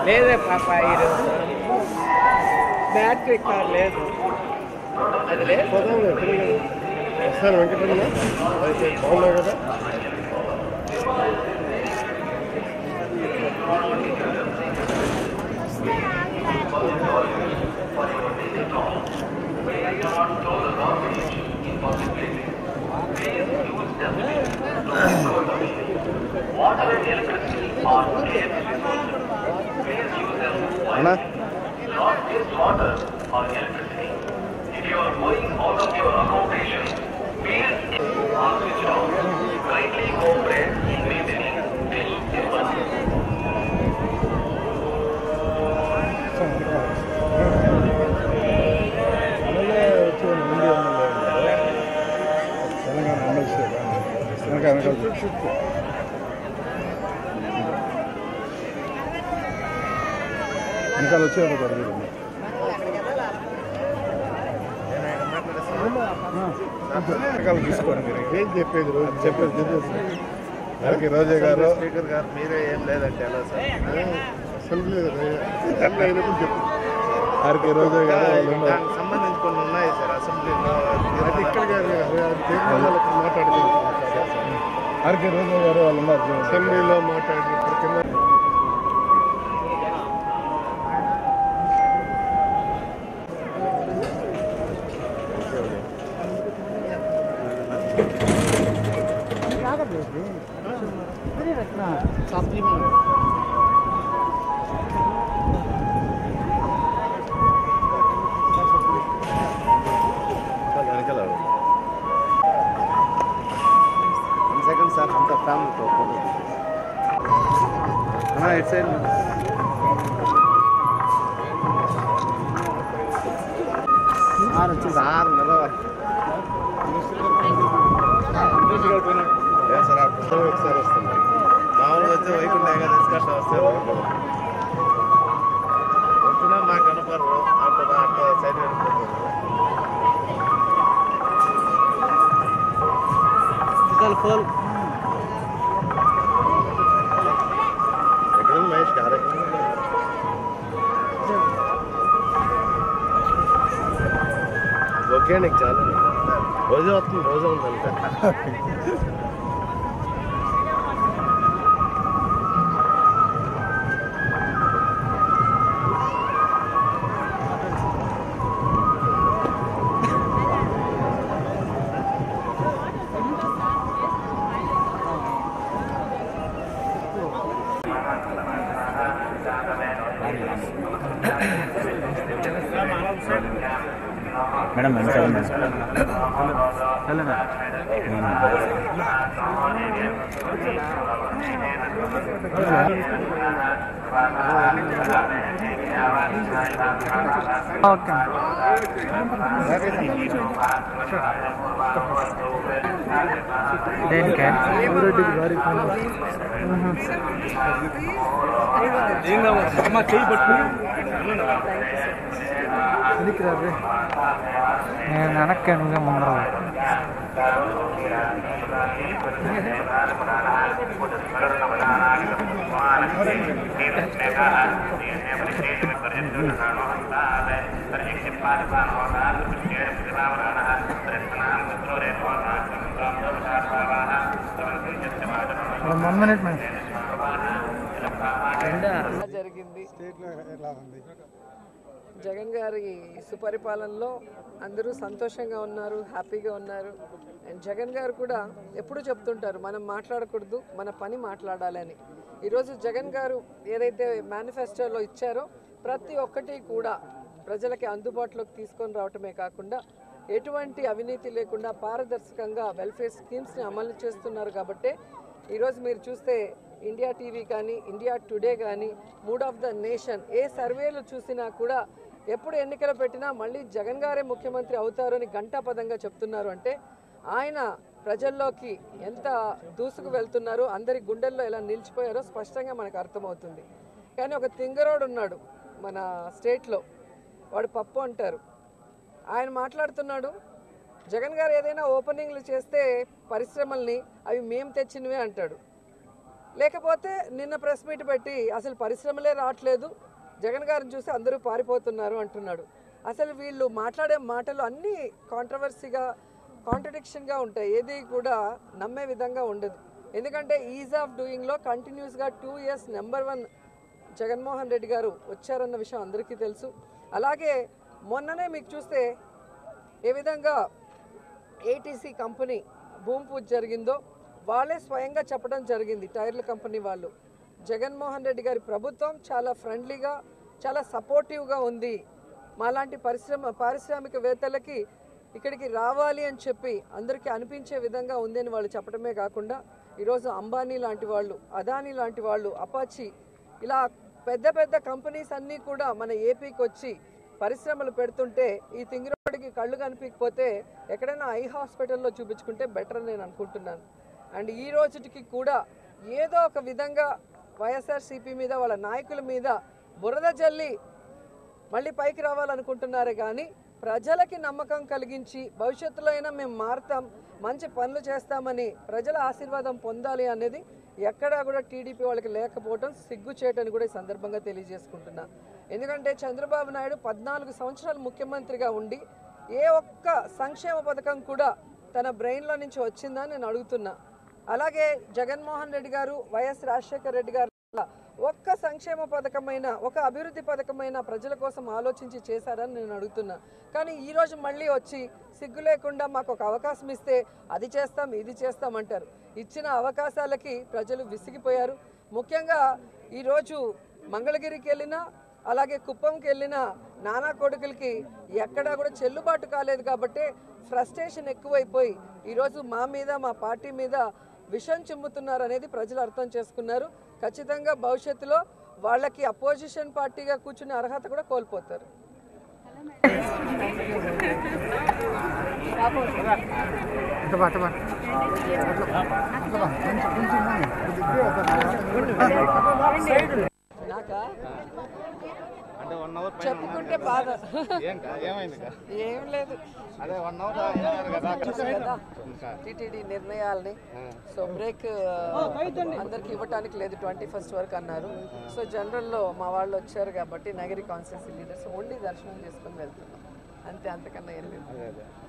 లేదే పాప ఈరోజు బ్యాటరీ కార్ లేదు. అది లేదు వస్తాను వెంకటరమణ అయితే బాగున్నావు కదా. అన్నా If you are going out of your accommodation, please switch off. Kindly cooperate in maintaining this device. Telangana MLC Telangana వెనకాల వచ్చేది వెనకాల తీసుకోండి. మీరు ఏం చెప్పేది రోజు చెప్పేది చెప్పేసి రోజా గారు స్పీకర్ గారు మీరే ఏం లేదంటే ఎలా సార్ అసెంబ్లీ అయినప్పుడు చెప్పు ఆర్కే రోజా గారు దానికి సంబంధించి కొన్ని ఉన్నాయి సార్ అసెంబ్లీలో ఇక్కడ మాట్లాడింది ఆర్కే రోజా గారు వాళ్ళు ఉన్నారు అసెంబ్లీలో మాట్లాడినప్పుడు కింద సెకండ్ సార్ అంత ఫ్యామిలీతో ఇటు సైడ్ సార్ నిలవాలి సార్ ఒకసారి వస్తుంది మామూలుగా వచ్చి వైకుంఠ ఏకాదశి కట్ట వస్తారు వచ్చినా మాకు కనపడరు అట్లా సైడ్ వెళ్ళిపోతారు ఎక్కడ మహేష్ కార్యక్రమం ఓకే నీకు చాలా రోజు వస్తుంది రోజు ఉందంటే మేడం ఓకే దేనికే అమ్మ చేయి పట్టుకుని నేను వెనక్కి నువ్వే ముందర జరిగింది. జగన్ గారి సుపరిపాలనలో అందరూ సంతోషంగా ఉన్నారు, హ్యాపీగా ఉన్నారు. అండ్ జగన్ గారు కూడా ఎప్పుడు చెప్తుంటారు మనం మాట్లాడకూడదు, మన పని మాట్లాడాలని. ఈరోజు జగన్ గారు ఏదైతే మేనిఫెస్టోలో ఇచ్చారో ప్రతి ఒక్కటి కూడా ప్రజలకి అందుబాటులోకి తీసుకొని రావటమే కాకుండా ఎటువంటి అవినీతి లేకుండా పారదర్శకంగా వెల్ఫేర్ స్కీమ్స్ని అమలు చేస్తున్నారు. కాబట్టి ఈరోజు మీరు చూస్తే ఇండియా టీవీ కానీ, ఇండియా టుడే కానీ, మూడ్ ఆఫ్ ద నేషన్ ఏ సర్వేలు చూసినా కూడా ఎప్పుడు ఎన్నికలు పెట్టినా మళ్ళీ జగన్ గారే ముఖ్యమంత్రి అవుతారని ఘంటాపదంగా చెప్తున్నారు. అంటే ఆయన ప్రజల్లోకి ఎంత దూసుకు వెళ్తున్నారో, అందరి గుండెల్లో ఎలా నిలిచిపోయారో స్పష్టంగా మనకు అర్థమవుతుంది. కానీ ఒక తింగరోడు ఉన్నాడు మన స్టేట్లో, వాడు పప్పు అంటారు. ఆయన మాట్లాడుతున్నాడు, జగన్ గారు ఏదైనా ఓపెనింగ్లు చేస్తే పరిశ్రమల్ని అవి మేము తెచ్చినవే అంటాడు. లేకపోతే నిన్న ప్రెస్ మీట్ పెట్టి అసలు పరిశ్రమలే రావట్లేదు, జగన్ గారిని చూసి అందరూ పారిపోతున్నారు అంటున్నాడు. అసలు వీళ్ళు మాట్లాడే మాటలు అన్నీ కాంట్రవర్సీగా కాంట్రడిక్షన్గా ఉంటాయి, ఏది కూడా నమ్మే విధంగా ఉండదు. ఎందుకంటే ఈజ్ ఆఫ్ డూయింగ్లో కంటిన్యూస్గా 2 years నెంబర్ 1 జగన్మోహన్ రెడ్డి గారు వచ్చారన్న విషయం అందరికీ తెలుసు. అలాగే మొన్ననే మీకు చూస్తే ఏ విధంగా ఏటీసీ కంపెనీ భూమి పూజ జరిగిందో వాళ్ళే స్వయంగా చెప్పడం జరిగింది. టైర్ల కంపెనీ వాళ్ళు, జగన్మోహన్ రెడ్డి గారి ప్రభుత్వం చాలా ఫ్రెండ్లీగా చాలా సపోర్టివ్గా ఉంది, మాలాంటి పారిశ్రామికవేత్తలకి ఇక్కడికి రావాలి అని చెప్పి అందరికీ అనిపించే విధంగా ఉంది అని వాళ్ళు చెప్పడమే కాకుండా ఈరోజు అంబానీ లాంటి వాళ్ళు, అదానీ లాంటి వాళ్ళు, అపాచీ ఇలా పెద్ద పెద్ద కంపెనీస్ అన్నీ కూడా మన ఏపీకి వచ్చి పరిశ్రమలు పెడుతుంటే ఈ తింగిరోడికి కళ్ళు కనిపించకపోతే ఎక్కడైనా ఐ హాస్పిటల్లో చూపించుకుంటే బెటర్ నేను అనుకుంటున్నాను. అండ్ ఈ రోజుకి కూడా ఏదో ఒక విధంగా వైఎస్ఆర్సీపీ మీద వాళ్ళ నాయకుల మీద బురద జల్లి మళ్ళీ పైకి రావాలనుకుంటున్నారే కానీ ప్రజలకి నమ్మకం కలిగించి భవిష్యత్తులో అయినా మేము మారుతాం, మంచి పనులు చేస్తామని ప్రజల ఆశీర్వాదం పొందాలి అనేది ఎక్కడా కూడా టీడీపీ వాళ్ళకి లేకపోవడం సిగ్గుచేటని కూడా ఈ సందర్భంగా తెలియజేసుకుంటున్నా. ఎందుకంటే చంద్రబాబు నాయుడు 14 సంవత్సరాలు ముఖ్యమంత్రిగా ఉండి ఏ ఒక్క సంక్షేమ పథకం కూడా తన బ్రెయిన్లో నుంచి వచ్చిందని నేను అడుగుతున్నా. అలాగే జగన్మోహన్ రెడ్డి గారు, వైఎస్ రాజశేఖర రెడ్డి గారు ఒక్క సంక్షేమ పథకమైన ఒక అభివృద్ధి పథకమైన ప్రజల కోసం ఆలోచించి చేశారని నేను అడుగుతున్నా. కానీ ఈరోజు మళ్ళీ వచ్చి సిగ్గు లేకుండా మాకు ఒక అవకాశం ఇస్తే అది చేస్తాం ఇది చేస్తామంటారు. ఇచ్చిన అవకాశాలకి ప్రజలు విసిగిపోయారు. ముఖ్యంగా ఈరోజు మంగళగిరికి వెళ్ళినా అలాగే కుప్పంకి వెళ్ళిన నానా కొడుకులకి ఎక్కడా కూడా చెల్లుబాటు కాలేదు కాబట్టి ఫ్రస్ట్రేషన్ ఎక్కువైపోయి ఈరోజు మా మీద మా పార్టీ మీద విషం చిమ్ముతున్నారు అనేది ప్రజలు అర్థం చేసుకున్నారు. ఖచ్చితంగా భవిష్యత్తులో వాళ్ళకి అపోజిషన్ పార్టీగా కూర్చునే అర్హత కూడా కోల్పోతారు. నాకా అంటే 1 hour చెప్పుకుంటే బాధ ఏమైంది? ఏం లేదు, అదే 1 hour కదా టీటీడీ నిర్ణయాల్ని. సో బ్రేక్ అందరికి ఇవ్వటానికి లేదు, 21st వరకు అన్నారు. సో జనరల్లో మా వాళ్ళు వచ్చారు కాబట్టి నగరి కాన్స్టిట్యూన్సీ లీడర్స్ ఓన్లీ దర్శనం చేసుకొని వెళ్తున్నాం అంతే, అంతకన్నా ఏం లేదు.